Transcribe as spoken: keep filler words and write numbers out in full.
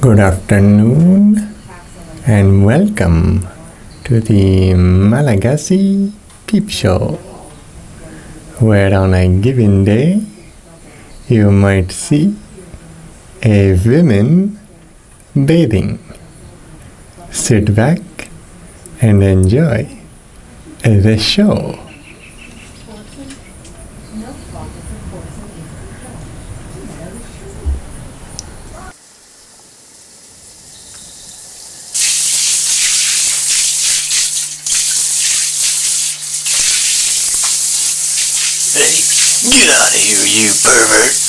Good afternoon and welcome to the Malagasy Peep Show, where on a given day you might see a woman bathing. Sit back and enjoy the show. Hey, get out of here, you pervert!